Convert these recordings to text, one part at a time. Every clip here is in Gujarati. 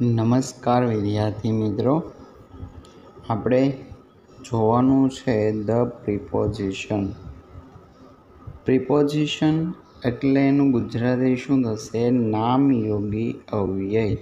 નમસ્કાર વિદ્યાર્થી મિત્રો, આપણે જોવાનું છે ધ પ્રિપોઝિશન. પ્રિપોઝિશન એટલે એનું ગુજરાતી શું થશે? નામયોગી અવ્યય.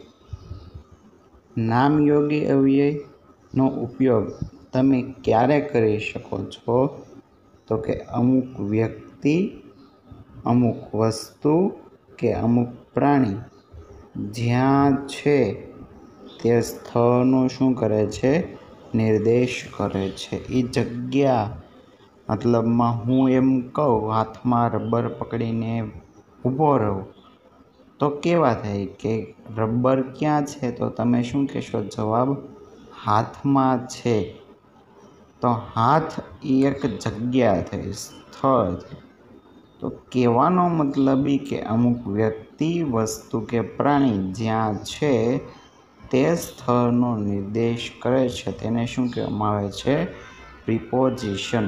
નામયોગી અવ્યયનો ઉપયોગ તમે ક્યારે કરી શકો છો? તો કે અમુક વ્યક્તિ, અમુક વસ્તુ કે અમુક પ્રાણી જ્યાં છે તે સ્થળનો શું કરે છે? નિર્દેશ કરે છે. એ જગ્યા મતલબમાં હું એમ કહું હાથમાં રબર પકડીને ઊભો રહું તો કેવા થાય કે રબર ક્યાં છે? તો તમે શું કહેશો? જવાબ હાથમાં છે. તો હાથ એ એક જગ્યા થઈ, સ્થળ થઈ. તો કહેવાનો મતલબ એ કે અમુક વ્યક્તિ, વસ્તુ કે પ્રાણી જ્યાં છે તે સ્થળનો નિર્દેશ કરે છે તેને શું કહેવામાં આવે છે? પ્રિપોઝિશન.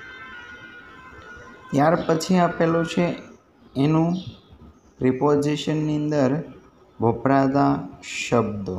ત્યાર પછી આપેલું છે એનું પ્રિપોઝિશનની અંદર વપરાતા શબ્દો.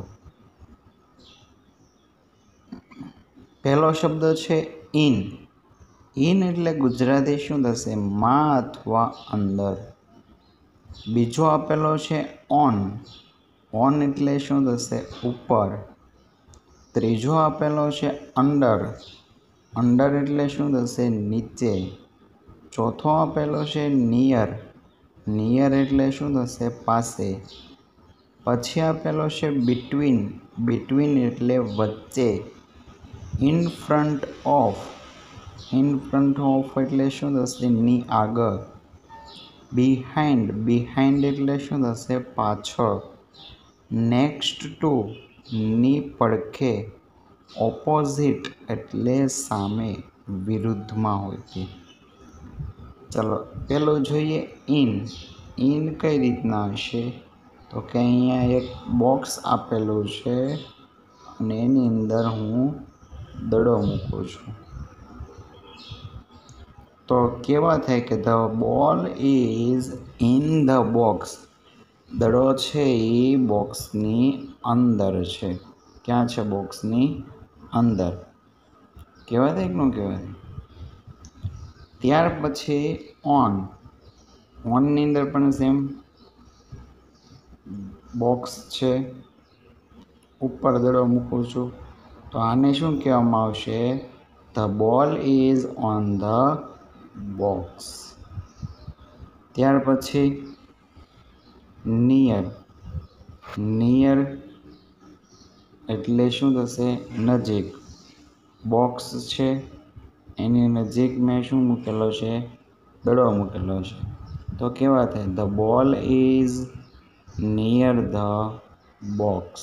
પહેલો શબ્દ છે ઇન. ઇન એટલે ગુજરાતી શું થશે? માં અથવા અંદર. બીજો આપેલો છે ઓન. ઓન એટલે શું થશે? ઉપર. ત્રીજો આપેલો છે અંડર. અંડર એટલે શું થશે? નીચે. ચોથો આપેલો છે નિયર. નિયર એટલે શું થશે? પાસે. પછી આપેલો છે બિટવીન. બિટવીન એટલે વચ્ચે. In front of. In front of એટલે શું થશે? ની આગળ. બિહાઇન્ડ. બિહાઇન્ડ એટલે શું થશે? પાછળ. નેક્સ્ટ ટુ ની પડખે. ઓપોઝિટ એટલે સામે, વિરુદ્ધમાં હોય તે. ચલો પેલું જોઈએ ઇન. ઇન કઈ રીતના હશે? તો કે અહીંયા એક બોક્સ આપેલું છે અને એની અંદર હું દડો મૂકું છું. તો કેવા થાય કે the ball is in the box. દડો છે એ બોક્સની અંદર છે. ક્યાં છે? બોક્સની અંદર. કહેવાય કે ન કહેવાય? ત્યાર પછી ઓન. ઓનની અંદર પણ સેમ બોક્સ છે, ઉપર દડો મૂકું છું. તો આને શું કહેવામાં આવશે? The ball is on the box. ત્યાર પછી નિયર. નિયર એટલે શું થશે? નજીક. બોક્સ છે એની નજીક મેં શું મૂકેલો છે? દડો મૂકેલો છે. તો કેવા થાય? The ball is near the box.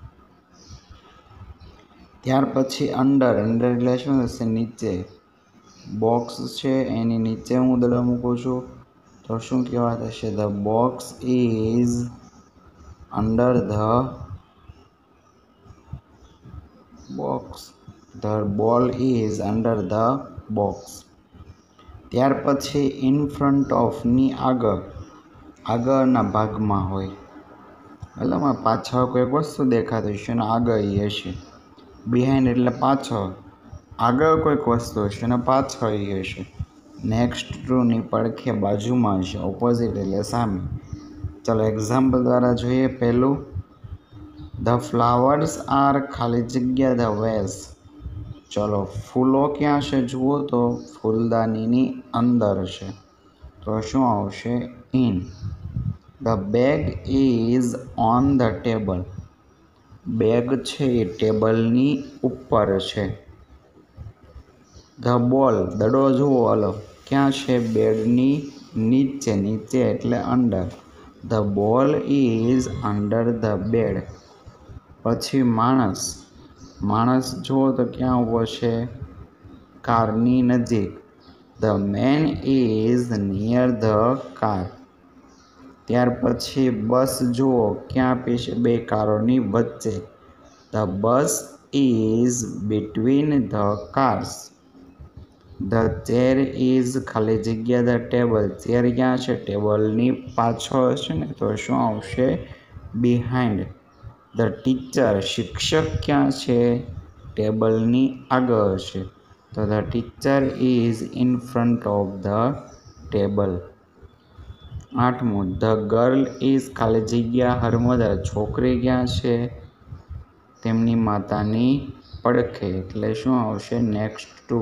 ત્યાર પછી અંડર. અંડર એટલે શું થશે? નીચે. બોક્સ છે એની નીચે હું દડો મૂકું છું તો શું કહેવા થશે? The box is under the box. The ball is under the box. ત્યાર પછી ઇન ફ્રન્ટ ઓફ ની આગળ. આગળના ભાગમાં હોય. એટલે પાછળ કોઈક વસ્તુ દેખાતી હશે ને આગળ એ હશે. બિહાઇન્ડ એટલે પાછળ. આગળ કોઈક વસ્તુ હશે અને પાછળ એ હશે. નેક્સ્ટ ટુ ની પડખે, બાજુમાં હશે. ઓપોઝિટ એટલે સામે. ચલો એક્ઝામ્પલ દ્વારા જોઈએ. પહેલું ધ ફ્લાવર્સ આર ખાલી જગ્યા ધ વેસ. ચલો ફૂલો ક્યાં છે? જુઓ તો ફૂલદાનીની અંદર છે. તો શું આવશે? In. The bag is on the table. Bag છે એ ટેબલની ઉપર છે. The ball. દડો જુઓ અલગ ક્યાં છે? બેડની નીચે. નીચે એટલે under. The ball is under the bed. પછી માણસ. માણસ જુઓ તો ક્યાં ઊભો છે? કારની નજીક. The man is near the car. ત્યાર પછી બસ જુઓ ક્યાં બે કારોની વચ્ચે. The bus is between the cars. The chair is ખાલી જગ્યા ધ ટેબલ. ચેર ક્યાં છે? ટેબલની પાછળ છે ને તો શું આવશે? બિહાઇન્ડ. ધ ટીચર शिक्षक क्या છે ટેબલની આગળ છે તો the teacher is in front of the table. 8મું ધ ગર્લ ઇઝ ખાલી જગ્યા હર મધર છોકરી ક્યાં છે તેમની માતાની પડખે એટલે શું આવશે નેક્સ્ટ ટુ.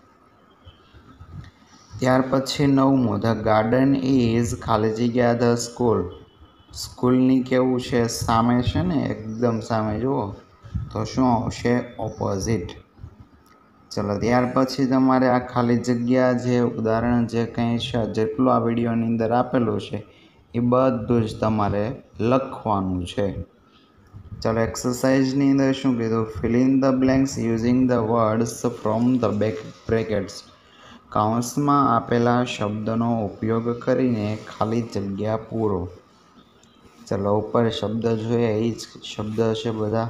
ત્યાર પછી 9મું ધ ગાર્ડન ઇઝ ખાલી જગ્યા ધ સ્કૂલ સ્કૂલની કેવું છે સામે છે ને એકદમ સામે જુઓ તો શું આવશે ઓપોઝિટ. ચલો ત્યાર પછી તમારે આ ખાલી જગ્યા જે ઉદાહરણ જે કંઈ છે જેટલું આ વિડીયોની અંદર આપેલું છે એ બધું જ તમારે લખવાનું છે. ચલો એક્સરસાઇઝની અંદર શું કીધું fill in the blanks using the words from the brackets કૌંસમાં આપેલા શબ્દનો ઉપયોગ કરીને ખાલી જગ્યા પૂરો. ચલો ઉપર શબ્દ જોઈએ એ જ શબ્દ છે બધા.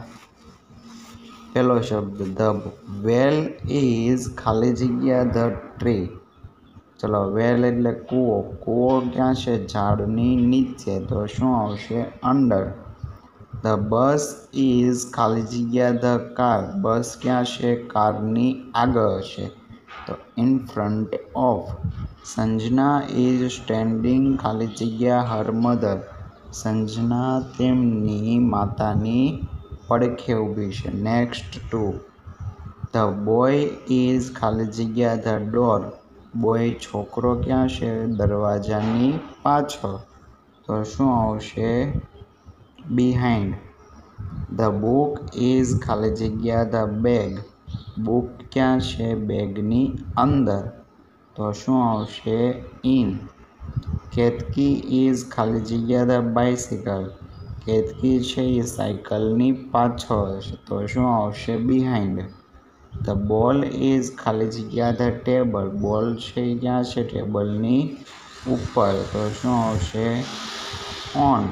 પહેલો શબ્દ ધ વેલ ઇઝ ખાલી જગ્યા ધ ટ્રી. ચલો વેલ એટલે કૂવો કૂવો ક્યાં છે ઝાડની નીચે તો શું આવશે અંડર. ધ બસ ઇઝ ખાલી જગ્યા ધ કાર બસ ક્યાં છે કારની આગળ છે તો in front of. Sanjana is standing ખાલી જગ્યા હર મધર સંજના તેમની માતાની પડખે ઊભી છે next to. The boy is ખાલી જગ્યા ધ ડોર બોય છોકરો ક્યાં છે દરવાજાની પાછળ તો શું આવશે બિહાઇન્ડ. ધ બુક ઇઝ ખાલી જગ્યા ધ બેગ બુક ક્યાં છે બેગની અંદર તો શું આવશે ઇન. કેતકી ઇઝ ખાલી જગ્યા ધ બાઇસિકલ કેતકી છે એ સાયકલની પાછળ છે તો શું આવશે બિહાઇન્ડ. ધ બોલ ઇઝ ખાલી જગ્યા ધ ટેબલ બોલ છે એ ક્યાં છે ટેબલની ઉપર તો શું આવશે ઓન.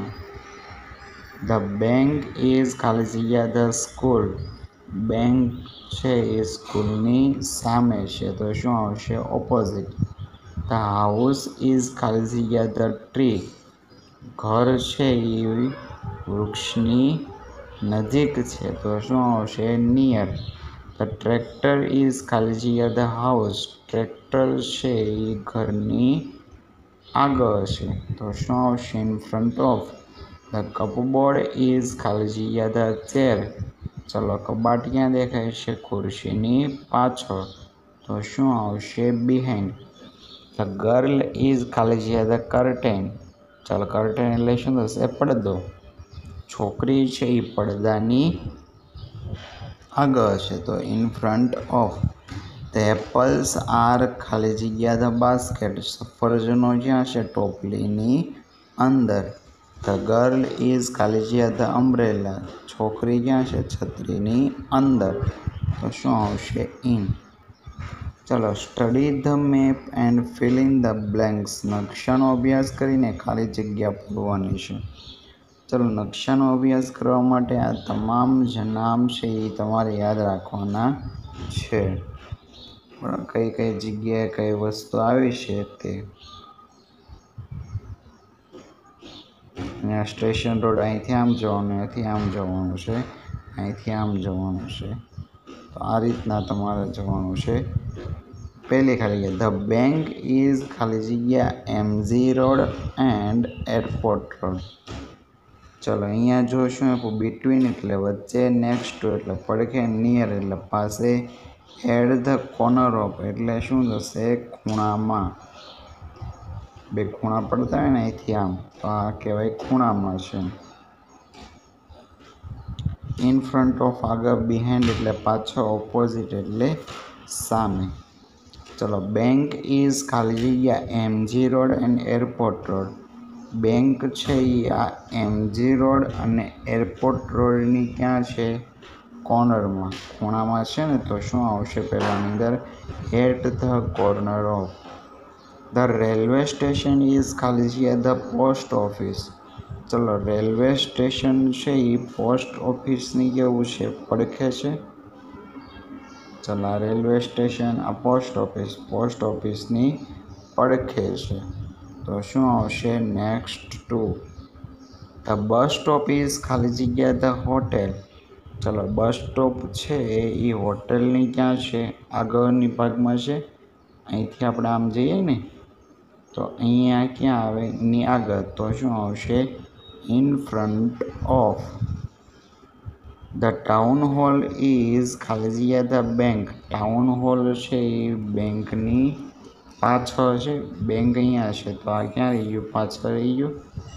ધ બેંક ઇઝ ખાલી જગ્યા ધ સ્કૂલ બેંક છે એ સ્કૂલની સામે છે તો શું આવશે ઓપોઝિટ. ધ હાઉસ ઇઝ ખાલી જગ્યા ધ ટ્રી ઘર છે એ વૃક્ષની નજીક છે તો શું આવશે નિયર. ધ ટ્રેક્ટર ઇઝ ખાલી જગ્યા ધ હાઉસ ટ્રેક્ટર છે એ ઘરની આગળ છે તો શું આવશે in front of. The cupboard is ખાલી જગ્યા ધ ચેર ચલો કબાટ ક્યાં દેખાય છે ખુરશીની પાછળ તો શું આવશે બિહાઇન્ડ. ધ ગર્લ ઇઝ ખાલી જગ્યા ધ કર્ટેન ચાલો કર્ટેન એટલે શું થશે પડદો છોકરી છે એ પડદાની આગળ છે તો in front of. The apples are ખાલી જગ્યા ધ બાસ્કેટ સફરજનો જ્યાં છે ટોપલીની અંદર. ધ ગર્લ ઇઝ ખાલી જગ્યા ધ અમ્બ્રેલા છોકરી ક્યાં છે છત્રીની અંદર તો શું આવશે ઇન. ચલો study the map and fill in the blanks નકશાનો અભ્યાસ કરીને ખાલી જગ્યા પૂરવાની છે. ચલો નકશાનો અભ્યાસ કરવા માટે આ તમામ જે નામ છે એ તમારે યાદ રાખવાના છે પણ કઈ કઈ જગ્યાએ કઈ વસ્તુ આવી છે તે. અહીંયા સ્ટેશન રોડ અહીંથી આમ જવાનું અહીંથી આમ જવાનું છે અહીંથી આમ જવાનું છે તો આ રીતના તમારે જવાનું છે. પહેલી ખાલી જગ્યા ધ બેંક ઇઝ ખાલી જગ્યા MG road and airport road. ચલો અહીંયા જોશું આપણું બિટવીન એટલે વચ્ચે નેક્સ્ટ ટુ એટલે પડખે નિયર એટલે પાસે એટ ધ કોર્નર ઓફ એટલે શું થશે ખૂણામાં બે ખૂણા પડતા હોય ને અહીંથી આમ તો આ કહેવાય ખૂણામાં છે. ઇન ફ્રન્ટ ઓફ આગળ બિહાઇન્ડ એટલે પાછળ ઓપોઝિટ એટલે સામે. ચલો બેંક ઇઝ ખાલી જગ્યા MG road and airport road bank છે એ આ એમજી રોડ અને એરપોર્ટ રોડની ક્યાં છે કોર્નરમાં ખૂણામાં છે ને તો શું આવશે પહેલાની અંદર at the corner of. The railway station is ખાલી જગ્યા ધ પોસ્ટ ઓફિસ ચલો રેલવે સ્ટેશન છે એ પોસ્ટ ઓફિસની કેવું છે પડખે છે. ચલો આ રેલવે સ્ટેશન આ પોસ્ટ ઓફિસની પડખે છે તો શું આવશે next to. The bus stop is ખાલી જગ્યા ધ હોટેલ. ચલો બસ સ્ટોપ છે એ હોટલની ક્યાં છે? આગળની ભાગમાં છે. અહીંથી આપણે આમ જઈએ ને તો અહીંયા ક્યાં આવે? એની આગળ. તો શું આવશે? In front of. The town hall is ખાલી જગ્યા ધ બેંક. ટાઉન હોલ છે એ બેંકની પાછળ છે. બેંક અહીંયા છે તો આ ક્યાં રહી ગયું? પાછળ રહી ગયું.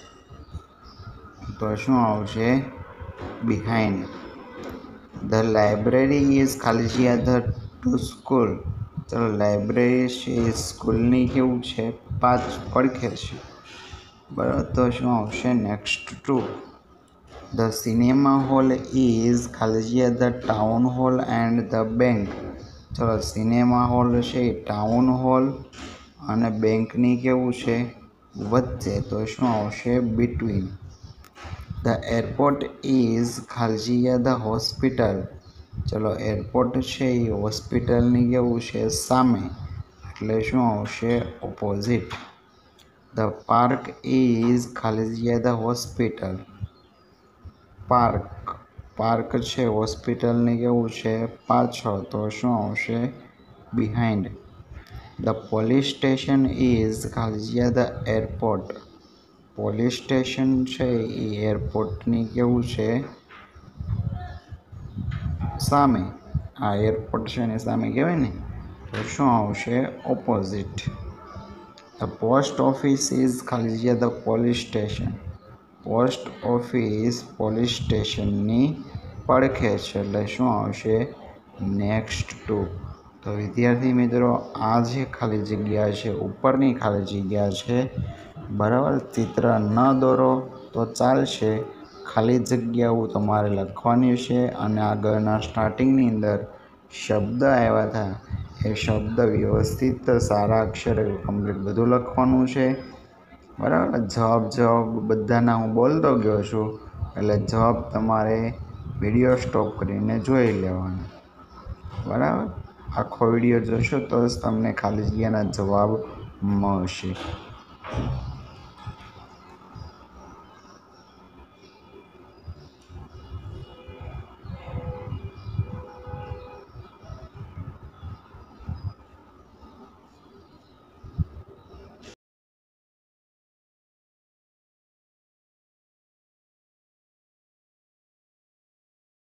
તો શું આવશે? બિહાઇન્ડ. ધ લાઇબ્રેરી ઇઝ ખાલી જગ્યા ધ ટુ સ્કૂલ. ચલો લાઇબ્રેરી છે એ સ્કૂલની કેવું છે? પડખે છે. બરાબર. તો શું આવશે? Next 2. The cinema hall is ખાલી જગ્યા the town hall and the bank. ચલો સિનેમા હોલ છે એ ટાઉન હોલ અને બેંકની કેવું છે? વચ્ચે. તો શું આવશે? બિટવીન. ધ એરપોર્ટ ઇઝ ખાલી જગ્યા ધ હોસ્પિટલ. ચલો એરપોર્ટ છે એ હોસ્પિટલની કેવું છે? સામે. એટલે શું આવશે? ઓપોઝિટ. ધ પાર્ક ઇઝ ખાલી જગ્યા ધ હોસ્પિટલ. પાર્ક છે હોસ્પિટલની કેવું છે? પાછળ. તો શું આવશે? Behind. The police station is ખાલી જગ્યા ધ એરપોર્ટ. પોલીસ સ્ટેશન છે એ એરપોર્ટની કેવું છે? સામે. આ એરપોર્ટ છે એની સામે કહેવાય ને. તો શું આવશે? Opposite. The post office is ખાલી જગ્યા the police station. Post office police સ્ટેશનની પડખે છે એટલે શું આવશે? નેક્સ્ટ 2. તો વિદ્યાર્થી મિત્રો આ જે ખાલી જગ્યા છે ઉપરની ખાલી જગ્યા છે બરાબર. ચિત્ર ન દોરો તો ચાલશે. ખાલી જગ્યાઓ તમારે લખવાની છે અને આગળના સ્ટાર્ટિંગની અંદર શબ્દ આવ્યા હતા એ શબ્દ વ્યવસ્થિત સારા અક્ષરે કમ્પ્લીટ બધું લખવાનું છે. બરાબર. જવાબ બધાના હું બોલતો ગયો છું એટલે જવાબ તમારે વિડીયો સ્ટોપ કરીને જોઈ લેવાનો. બરાબર. આખો વિડીયો જોશો તો જ તમને ખાલી જગ્યાના જવાબ મળશે.